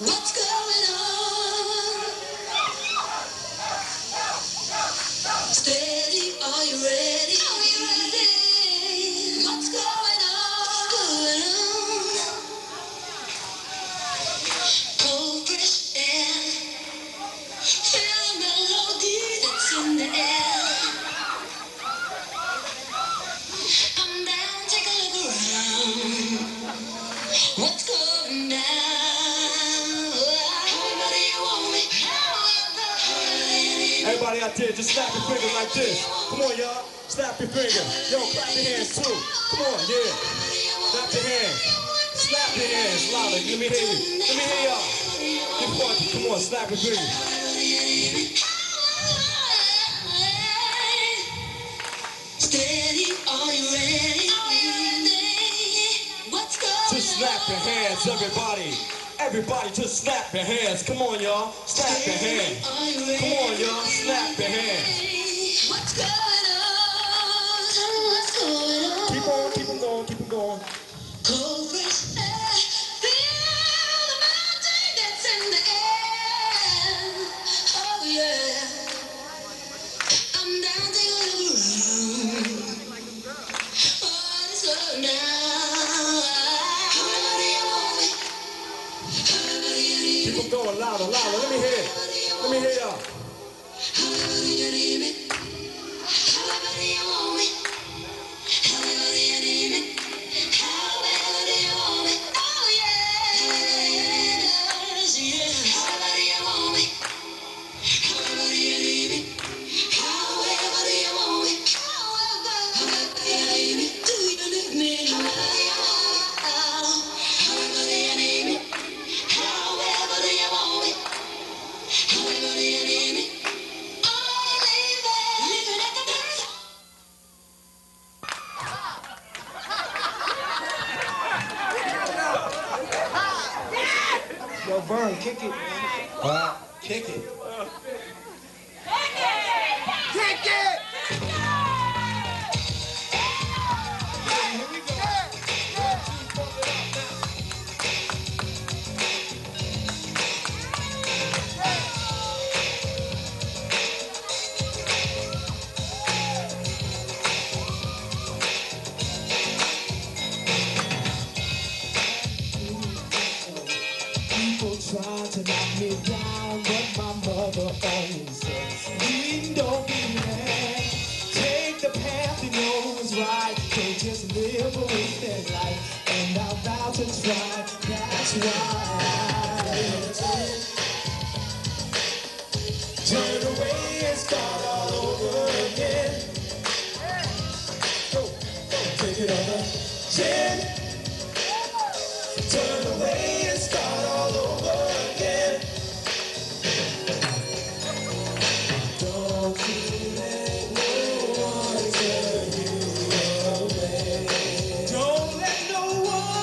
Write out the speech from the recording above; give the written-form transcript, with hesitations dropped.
What's going on? Steady, are you ready? Are you ready? What's going on? Cold fresh air, feel the melody that's in the air. Come down, take a look around. What's going down? Everybody want me. Everybody out there, just snap your fingers like this. Come on, y'all. Snap your fingers. Yo, clap your hands too. Come on, yeah. Snap your hands. Snap your hands louder. Let me hear you. Let me hear y'all. Get funky. Come on, snap your fingers. Steady, are you ready? What's going on? Just snap your hands, everybody. Everybody, just snap your hands. Come on, y'all. Snap your hands. Come on, y'all. Snap your hands. What's going on? Tell me what's going on. Keep on, keep on going, keep on going. Cold fresh air, feel the melody that's in the air. Oh yeah. I'm down, take a look around. What is going on? Everybody want me. Everybody need Keep me. on going louder, louder. Let me hear it. Let me hear y'all. Everybody need me. Everybody want me. Everybody need me. Everybody want me. Oh yeah. Everybody want me. Everybody need me. Everybody want me. Everybody need me. Do you need me? Everybody want me. Everybody need me. Everybody want me. Everybody need me. Living at the best. Yo, Vern, kick it, man. Kick it. Kick it! Here we go. People try to knock me down, but my mother always says, don't be mad. Take the path you know is right. Don't just live a wasted life. And I'm about to try. That's why I turn away and start